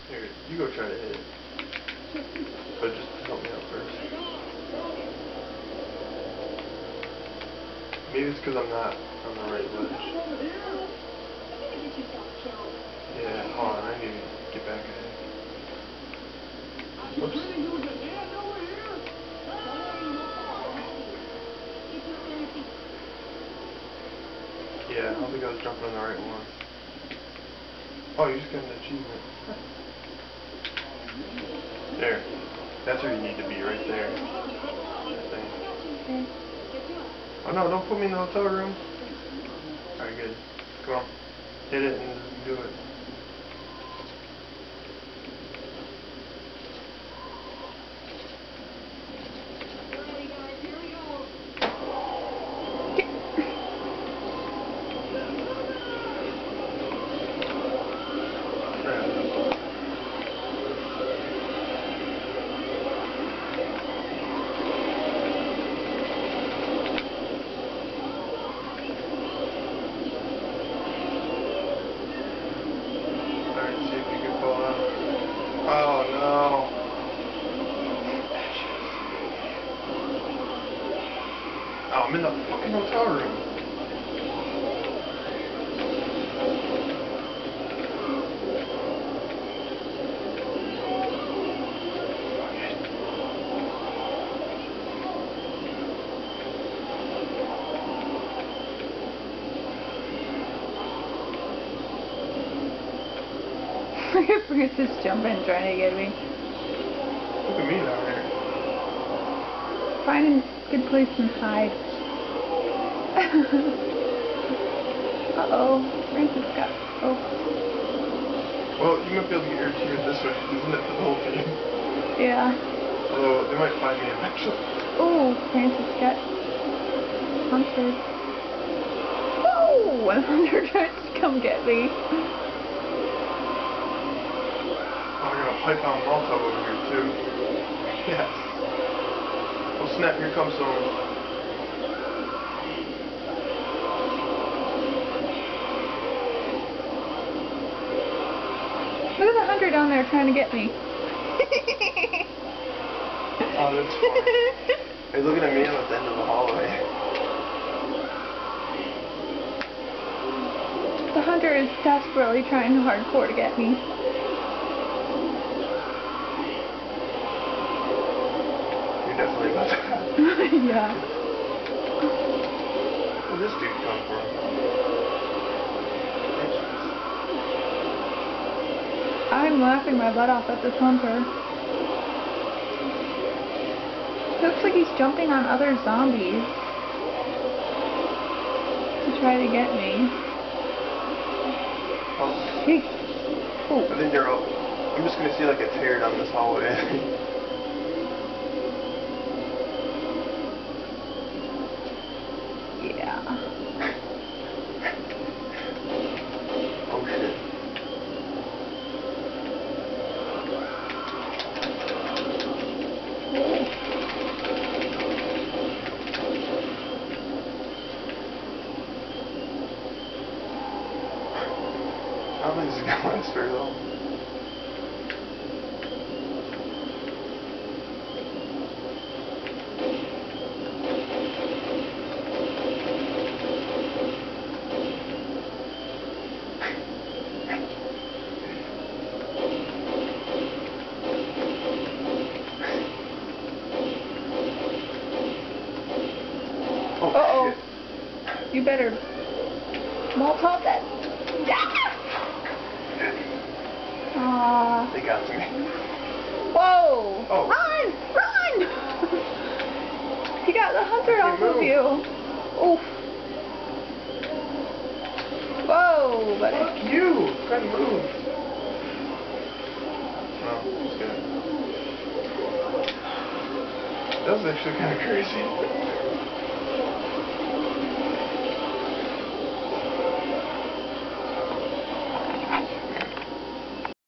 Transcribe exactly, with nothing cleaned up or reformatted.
Here, you go try to hit it. But just help me out first. Maybe it's because I'm not on the right ledge. Yeah, hold on, I need to get back ahead. Oops. Yeah, I don't think I was jumping on the right one. Oh, you just got an achievement. There. That's where you need to be, right there. I think. Oh no, don't put me in the hotel room. Alright, good. Come on. Hit it and do it. Oh no. Oh, I'm in the fucking hotel room. Look at Francis jumping, trying to get me. Look at me down there. Find a good place and hide. Uh-oh, Francis got... Oh. Well, you might be able to get your achievement this way, isn't it, for the whole team? Yeah. Although, they might find me eventually. Oh, Francis got hunted. Oh, and Hunter tried to come get me. Oh, I got a python Molotov over here, too. Yes. Oh, snap, here comes someone. Look at the hunter down there trying to get me. Oh, that's funny. Hey, looking at me, I'm at the end of the hallway. The hunter is desperately trying hardcore to get me. You're definitely about to. Yeah. Where'd this dude come from? I'm laughing my butt off at this hunter. Looks like he's jumping on other zombies to try to get me. Oh. Hey. Oh. I think they're all. I'm just gonna see like a tear down this hallway. Yeah. Oh shit. I don't think this is gonna last very long. Oh, uh-oh. shit. You better Molotov that. Aww. They got to me. Whoa! Oh. Run! Run! You got the hunter Hey, off move. of you. Oof. Whoa, buddy. Fuck you! Try to move. Oh, that's good. That was actually kind of crazy.